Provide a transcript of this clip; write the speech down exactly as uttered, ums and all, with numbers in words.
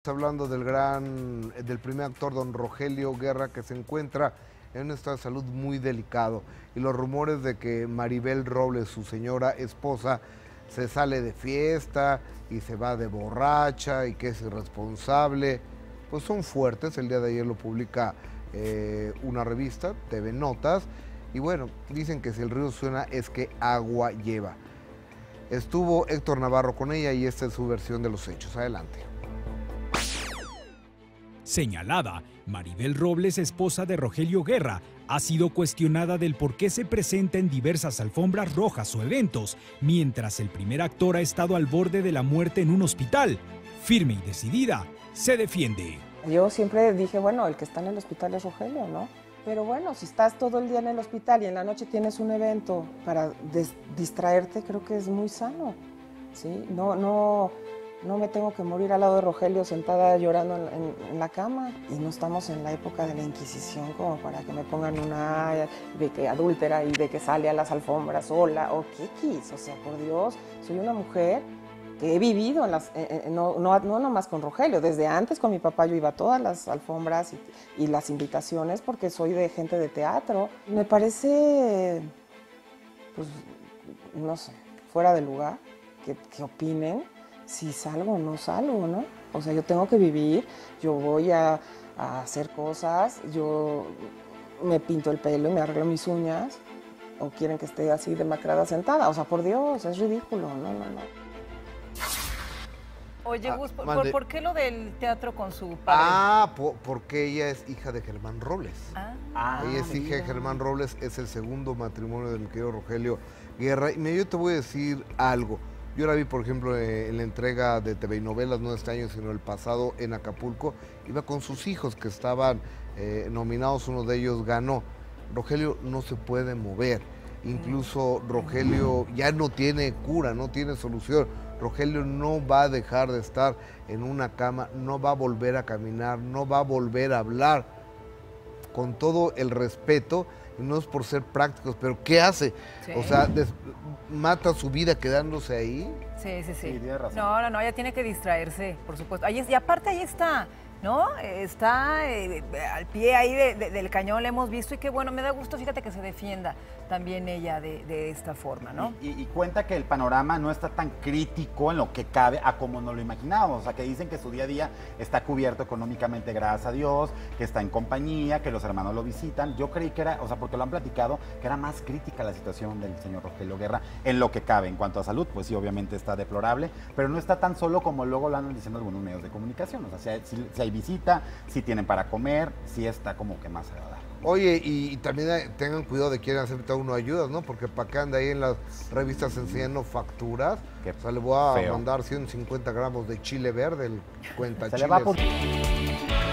Hablando del gran, del primer actor, don Rogelio Guerra, que se encuentra en un estado de salud muy delicado. Y los rumores de que Maribel Robles, su señora esposa, se sale de fiesta y se va de borracha y que es irresponsable, pues son fuertes. El día de ayer lo publica eh, una revista, T V Notas, y bueno, dicen que si el río suena es que agua lleva. Estuvo Héctor Navarro con ella y esta es su versión de los hechos. Adelante. Señalada, Maribel Robles, esposa de Rogelio Guerra, ha sido cuestionada del por qué se presenta en diversas alfombras rojas o eventos, mientras el primer actor ha estado al borde de la muerte en un hospital. Firme y decidida, se defiende. Yo siempre dije, bueno, el que está en el hospital es Rogelio, ¿no? Pero bueno, si estás todo el día en el hospital y en la noche tienes un evento para distraerte, creo que es muy sano, ¿sí? No, no... No me tengo que morir al lado de Rogelio sentada llorando en, en, en la cama. Y no estamos en la época de la Inquisición como para que me pongan una de que adúltera y de que sale a las alfombras sola o kikis. O sea, por Dios, soy una mujer que he vivido, en las, eh, no, no, no nomás con Rogelio, desde antes con mi papá yo iba a todas las alfombras y, y las invitaciones porque soy de gente de teatro. Me parece, pues, no sé, fuera de lugar que, que opinen si salgo o no salgo, ¿no? O sea, yo tengo que vivir, yo voy a, a hacer cosas, yo me pinto el pelo y me arreglo mis uñas, o quieren que esté así demacrada sentada. O sea, por Dios, es ridículo, no, no, no. Oye, Ah, Gus, ¿por, mande. ¿por qué lo del teatro con su padre? Ah, po- porque ella es hija de Germán Robles. Ah, Ah, Ella es hija de mira. Germán Robles, es el segundo matrimonio de mi querido Rogelio Guerra. Y mira, yo te voy a decir algo. Yo la vi, por ejemplo, eh, en la entrega de T V y Novelas, no este año, sino el pasado, en Acapulco. Iba con sus hijos que estaban eh, nominados, uno de ellos ganó. Rogelio no se puede mover. Incluso Rogelio ya no tiene cura, no tiene solución. Rogelio no va a dejar de estar en una cama, no va a volver a caminar, no va a volver a hablar. Con todo el respeto, y no es por ser prácticos, pero ¿qué hace? Sí. O sea, des- mata su vida quedándose ahí. sí, sí, sí. Sí, tiene razón. No, no, no, ella tiene que distraerse, por supuesto. Ahí es- y aparte ahí está, ¿no? Está eh, al pie ahí de- de- del cañón, la hemos visto y qué bueno, me da gusto, fíjate que se defienda también ella de, de esta forma, ¿no? Y, y cuenta que el panorama no está tan crítico en lo que cabe a como nos lo imaginábamos. O sea, que dicen que su día a día está cubierto económicamente, gracias a Dios, que está en compañía, que los hermanos lo visitan. Yo creí que era, o sea, porque lo han platicado, que era más crítica la situación del señor Rogelio Guerra en lo que cabe. En cuanto a salud, pues sí, obviamente está deplorable, pero no está tan solo como luego lo andan diciendo algunos medios de comunicación. O sea, si hay, si- si hay visita, si tienen para comer, sí está como que más agradable. Oye, y, y también eh, tengan cuidado de quién acepta uno ayudas, ¿no? Porque para qué anda ahí en las revistas enseñando facturas. Qué O sea, le voy a feo. mandar ciento cincuenta gramos de chile verde, el cuenta Se chiles. le va por...